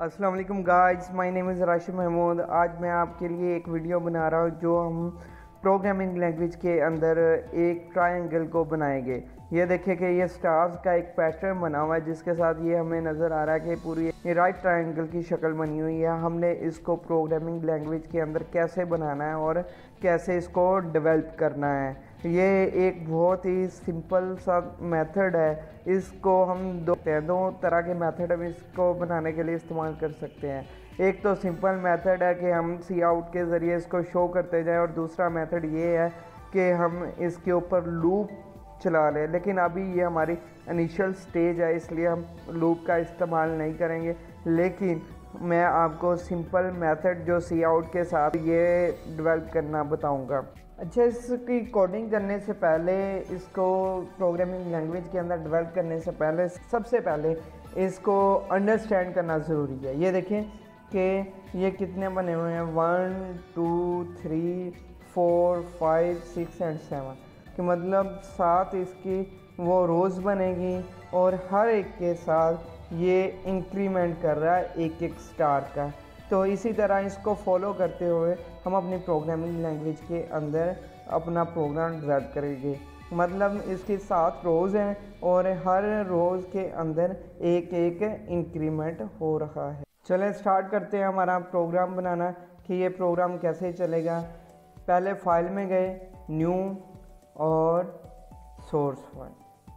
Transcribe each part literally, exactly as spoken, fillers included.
अस्सलाम वालेकुम guys, my name is Rashid Mahmood. आज मैं आपके लिए एक वीडियो बना रहा हूँ जो हम प्रोग्रामिंग लैंग्वेज के अंदर एक ट्रायंगल को बनाएंगे। ये देखिए कि ये स्टार्स का एक पैटर्न बना हुआ है जिसके साथ ये हमें नज़र आ रहा है कि पूरी ये राइट ट्रायंगल की शक्ल बनी हुई है। हमने इसको प्रोग्रामिंग लैंग्वेज के अंदर कैसे बनाना है और कैसे इसको डेवलप करना है, ये एक बहुत ही सिंपल सा मेथड है। इसको हम दो दो तरह के मेथड हम इसको बनाने के लिए इस्तेमाल कर सकते हैं। एक तो सिंपल मेथड है कि हम सी आउट के ज़रिए इसको शो करते जाएं, और दूसरा मेथड ये है कि हम इसके ऊपर लूप चला लें। लेकिन अभी ये हमारी इनिशियल स्टेज है, इसलिए हम लूप का इस्तेमाल नहीं करेंगे। लेकिन मैं आपको सिंपल मेथड जो सी आउट के साथ ये डेवलप करना बताऊंगा। अच्छा, इसकी कोडिंग करने से पहले, इसको प्रोग्रामिंग लैंग्वेज के अंदर डेवलप करने से पहले सबसे पहले इसको अंडरस्टैंड करना ज़रूरी है। ये देखें कि ये कितने बने हुए हैं, one two three four five six and seven, कि मतलब सात इसकी वो रोज़ बनेगी और हर एक के साथ ये इंक्रीमेंट कर रहा है एक एक स्टार का। तो इसी तरह इसको फॉलो करते हुए हम अपनी प्रोग्रामिंग लैंग्वेज के अंदर अपना प्रोग्राम डेवलप करेंगे। मतलब इसकी सात रोज़ हैं और हर रोज़ के अंदर एक एक इंक्रीमेंट हो रहा है। चलें स्टार्ट करते हैं हमारा प्रोग्राम बनाना कि ये प्रोग्राम कैसे चलेगा। पहले फाइल में गए, न्यू और सोर्स फाइल।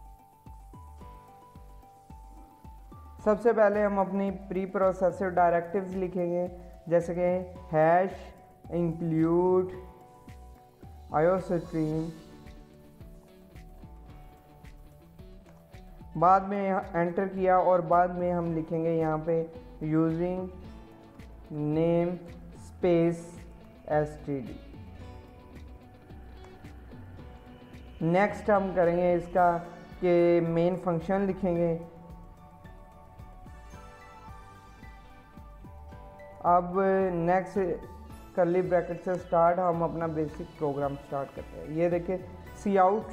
सबसे पहले हम अपनी प्री प्रोसेसर डायरेक्टिव्स लिखेंगे, जैसे कि हैश इंक्लूड आयोस्ट्रीम। बाद में एंटर किया और बाद में हम लिखेंगे यहाँ पे using namespace s t d. Next हम करेंगे इसका कि मेन फंक्शन लिखेंगे। अब नेक्स्ट करली ब्रैकेट से स्टार्ट हम अपना बेसिक प्रोग्राम स्टार्ट करते हैं। ये देखिए सी आउट।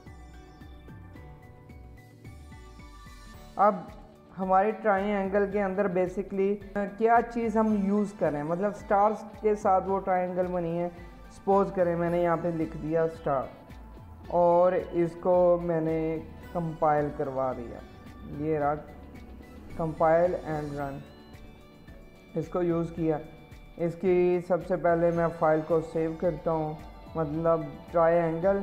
अब हमारे ट्रायंगल के अंदर बेसिकली क्या चीज़ हम यूज़ करें, मतलब स्टार्स के साथ वो ट्रायंगल बनी है। सपोज करें मैंने यहाँ पे लिख दिया स्टार और इसको मैंने कंपाइल करवा दिया। ये रहा कंपाइल एंड रन, इसको यूज़ किया। इसकी सबसे पहले मैं फ़ाइल को सेव करता हूँ, मतलब ट्रायंगल।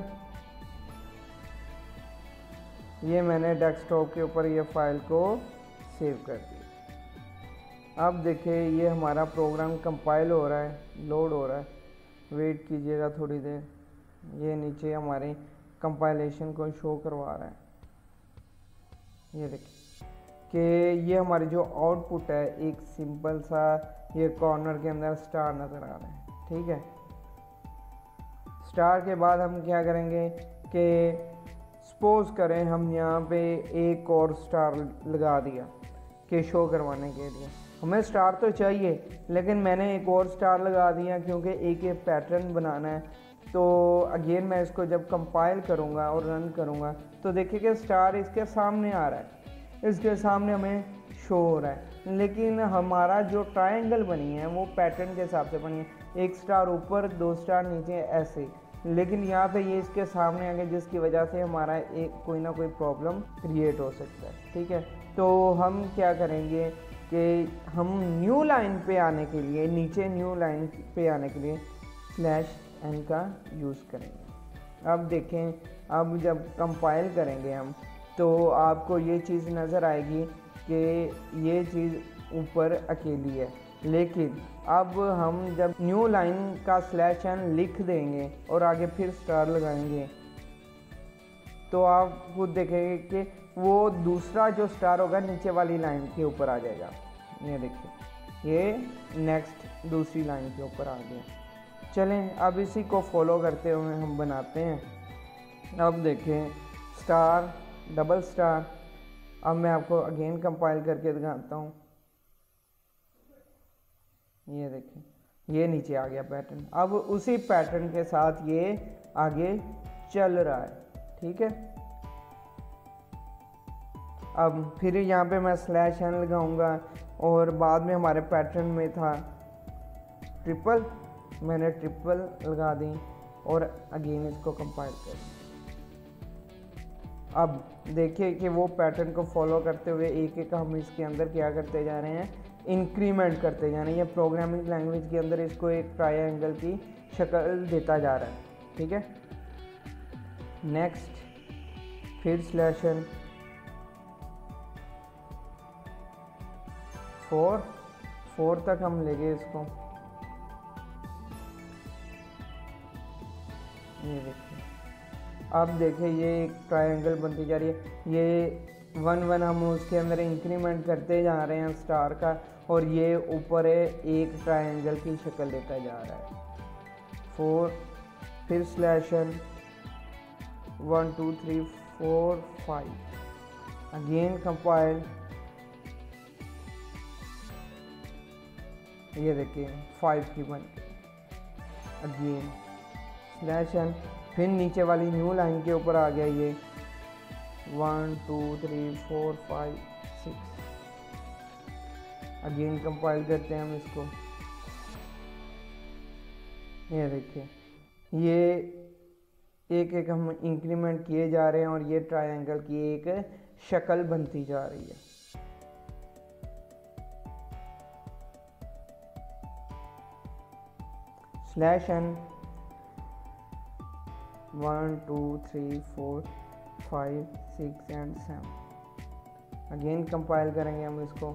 ये मैंने डेस्कटॉप के ऊपर ये फ़ाइल को सेव कर दिया। अब देखिए ये हमारा प्रोग्राम कंपाइल हो रहा है, लोड हो रहा है। वेट कीजिएगा थोड़ी देर। ये नीचे हमारी कंपाइलेशन को शो करवा रहा है। ये देखिए कि ये हमारी जो आउटपुट है, एक सिंपल सा ये कॉर्नर के अंदर स्टार नज़र आ रहा है। ठीक है, स्टार के बाद हम क्या करेंगे कि सपोज करें हम यहाँ पे एक और स्टार लगा दिया कि शो करवाने के लिए। हमें स्टार तो चाहिए लेकिन मैंने एक और स्टार लगा दिया क्योंकि एक एक पैटर्न बनाना है। तो अगेन मैं इसको जब कंपाइल करूँगा और रन करूँगा तो देखिए कि स्टार इसके सामने आ रहा है, इसके सामने हमें शो हो रहा है। लेकिन हमारा जो ट्रायंगल बनी है वो पैटर्न के हिसाब से बनी है, एक स्टार ऊपर दो स्टार नीचे ऐसे। लेकिन यहाँ पे ये इसके सामने आ गए जिसकी वजह से हमारा एक कोई ना कोई प्रॉब्लम क्रिएट हो सकता है। ठीक है, तो हम क्या करेंगे कि हम न्यू लाइन पे आने के लिए, नीचे न्यू लाइन पे आने के लिए स्लैश एन का यूज़ करेंगे। अब देखें, अब जब कंपाइल करेंगे हम तो आपको ये चीज़ नज़र आएगी कि ये चीज़ ऊपर अकेली है। लेकिन अब हम जब न्यू लाइन का स्लैश एन लिख देंगे और आगे फिर स्टार लगाएंगे तो आप खुद देखेंगे कि वो दूसरा जो स्टार होगा नीचे वाली लाइन के ऊपर आ जाएगा। ये देखिए ये नेक्स्ट दूसरी लाइन के ऊपर आ गया। चलें अब इसी को फॉलो करते हुए हम बनाते हैं। अब देखें स्टार, डबल स्टार। अब मैं आपको अगेन कंपाइल करके दिखाता हूँ। ये देखें ये नीचे आ गया पैटर्न। अब उसी पैटर्न के साथ ये आगे चल रहा है। ठीक है, अब फिर यहाँ पे मैं स्लैश एन लगाऊंगा और बाद में हमारे पैटर्न में था ट्रिपल, मैंने ट्रिपल लगा दी और अगेन इसको कंपाइल कर दिया। अब देखिए कि वो पैटर्न को फॉलो करते हुए एक एक हम इसके अंदर क्या करते जा रहे हैं, इंक्रीमेंट करते जा रहे हैं। ये प्रोग्रामिंग लैंग्वेज के अंदर इसको एक ट्रायंगल की शक्ल देता जा रहा है, ठीक है। नेक्स्ट, फिर स्लैश एन, फोर फोर तक हम ले गए इसको। ये देखिए, अब देखिए ये एक ट्रायंगल बनती जा रही है। ये वन वन हम उसके अंदर इंक्रीमेंट करते जा रहे हैं स्टार का, और ये ऊपर है एक ट्रायंगल की शक्ल लेता जा रहा है। फोर, फिर slash n, one two three four five, again compile. ये देखिए फाइव की बन, अगेन स्लैश एन, फिर नीचे वाली न्यू लाइन के ऊपर आ गया ये one two three four five six, again compile करते हैं हम इसको। ये देखिए ये एक एक हम इंक्रीमेंट किए जा रहे हैं और ये ट्रायंगल की एक शक्ल बनती जा रही है। Slash n, one two three four five six and seven, again compile करेंगे हम इसको।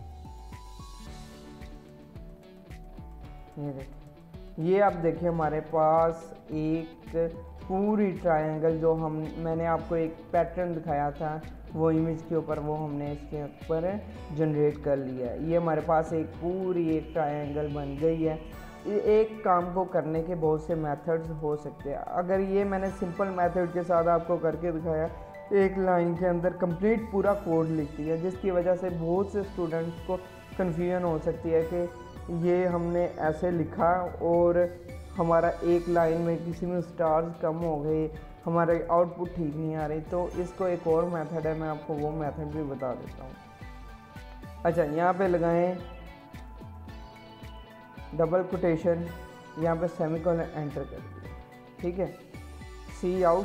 ये देखिए, ये आप देखिए हमारे पास एक पूरी ट्रायंगल जो हम मैंने आपको एक पैटर्न दिखाया था वो इमेज के ऊपर, वो हमने इसके ऊपर जनरेट कर लिया है। ये हमारे पास एक पूरी एक ट्रायंगल बन गई है। एक काम को करने के बहुत से मेथड्स हो सकते हैं। अगर ये मैंने सिंपल मेथड के साथ आपको करके दिखाया, एक लाइन के अंदर कंप्लीट पूरा कोड लिखती है, जिसकी वजह से बहुत से स्टूडेंट्स को कन्फ्यूजन हो सकती है कि ये हमने ऐसे लिखा और हमारा एक लाइन में किसी में स्टार्स कम हो गए, हमारे आउटपुट ठीक नहीं आ रही। तो इसको एक और मेथड है, मैं आपको वो मेथड भी बता देता हूँ। अच्छा, यहाँ पे लगाएं डबल कोटेशन, यहाँ पे सेमीकोलन एंटर कर दिया, ठीक है। सी आउट,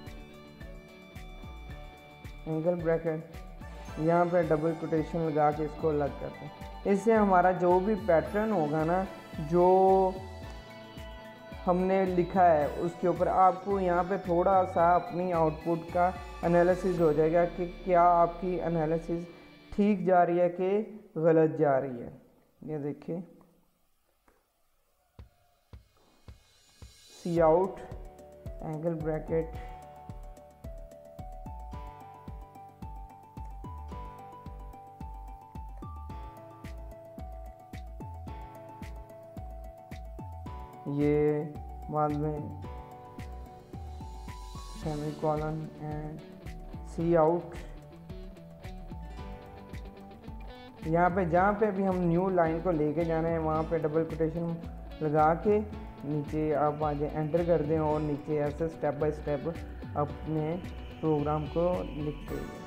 एंगल ब्रैकेट, यहाँ पे डबल कोटेशन लगा के इसको अलग करते हैं। इससे हमारा जो भी पैटर्न होगा ना, जो हमने लिखा है उसके ऊपर आपको यहाँ पे थोड़ा सा अपनी आउटपुट का एनालिसिस हो जाएगा कि क्या आपकी एनालिसिस ठीक जा रही है कि गलत जा रही है। ये देखिए, सी आउट, एंगल ब्रैकेट, ये बाद में सेमीकोलन एंड सी आउट। यहाँ पे जहाँ पे भी हम न्यू लाइन को लेके जाना है वहाँ पे डबल कोटेशन लगा के नीचे आप आगे एंटर कर दें और नीचे ऐसे स्टेप बाय स्टेप अपने प्रोग्राम को लिखते हुए।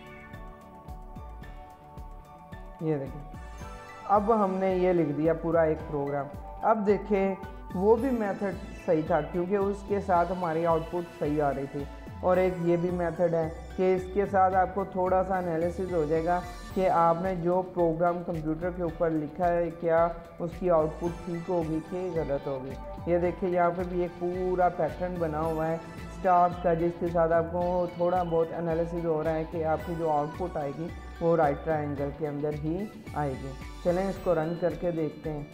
ये देखें, अब हमने ये लिख दिया पूरा एक प्रोग्राम। अब देखें वो भी मेथड सही था क्योंकि उसके साथ हमारी आउटपुट सही आ रही थी, और एक ये भी मेथड है कि इसके साथ आपको थोड़ा सा एनालिसिस हो जाएगा कि आपने जो प्रोग्राम कंप्यूटर के ऊपर लिखा है क्या उसकी आउटपुट ठीक होगी कि गलत होगी। ये देखिए यहाँ पे भी एक पूरा पैटर्न बना हुआ है स्टार्स का, जिसके साथ आपको थोड़ा बहुत एनालिसिस हो रहा है कि आपकी जो आउटपुट आएगी वो राइट ट्रायंगल के अंदर ही आएगी। चलें इसको रन करके देखते हैं।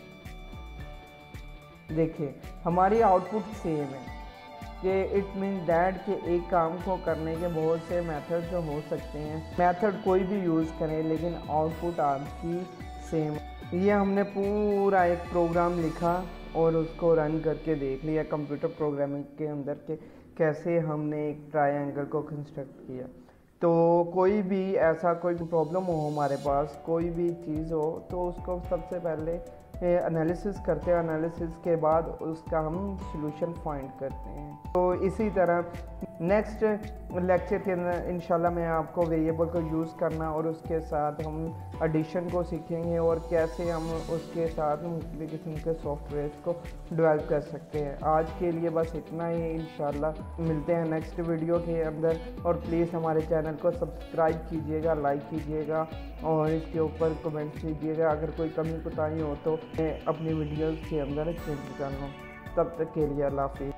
देखिए हमारी आउटपुट सेम है कि इट मीन दैट कि एक काम को करने के बहुत से मेथड जो हो सकते हैं, मेथड कोई भी यूज़ करें लेकिन आउटपुट आपकी सेम। ये हमने पूरा एक प्रोग्राम लिखा और उसको रन करके देख लिया कंप्यूटर प्रोग्रामिंग के अंदर के कैसे हमने एक ट्रायंगल को कंस्ट्रक्ट किया। तो कोई भी ऐसा कोई प्रॉब्लम हो हमारे पास, कोई भी चीज़ हो, तो उसको सबसे पहले एनालिसिस करते हैं, एनालिसिस के बाद उसका हम सॉल्यूशन फाइंड करते हैं। तो इसी तरह नेक्स्ट लेक्चर के अंदर इंशाल्लाह मैं आपको वेरिएबल को यूज़ करना और उसके साथ हम एडिशन को सीखेंगे और कैसे हम उसके साथ मुख्तलिफ किस्म के सॉफ्टवेयर को डेवलप कर सकते हैं। आज के लिए बस इतना ही, इंशाल्लाह मिलते हैं नेक्स्ट वीडियो के अंदर। और प्लीज़ हमारे चैनल को सब्सक्राइब कीजिएगा, लाइक कीजिएगा और इसके ऊपर कमेंट कीजिएगा। अगर कोई कमी कोताही हो तो मैं अपनी वीडियोज़ के अंदर चेंज कर लूँ। तब तक के लिए अल्लाह हाफ़िज़।